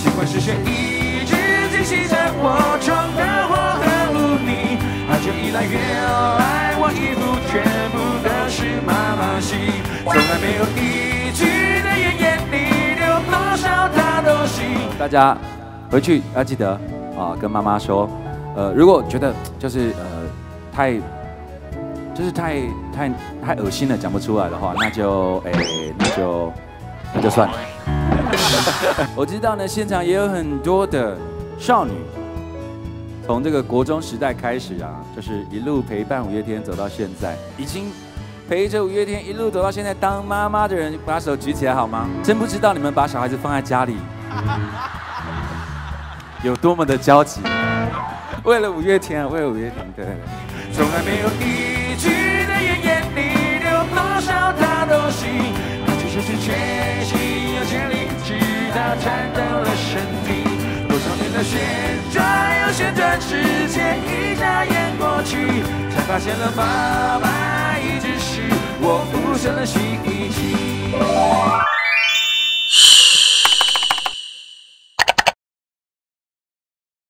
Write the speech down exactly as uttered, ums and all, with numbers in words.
尽管视线一直惊喜着我冲的火和无力，爱就越来越爱我，一副全部都是妈妈戏，从来没有一句的言言你留多少她都行。大家回去要记得啊，跟妈妈说，呃，如果觉得就是呃太就是太太太恶心了，讲不出来的话，那就哎、欸、那就那就算了。我知道呢，现场也有很多的少女，从这个国中时代开始啊，就是一路陪伴五月天走到现在，已经陪着五月天一路走到现在，当妈妈的人，把手举起来好吗？真不知道你们把小孩子放在家里有多么的焦急，为了五月天，为了五月天，对。从来没有一句的言言你留多少他都行，他只是是全心又全力，直到颤抖了身体。多少年的旋转又旋转，时间一眨眼过去，才发现了妈妈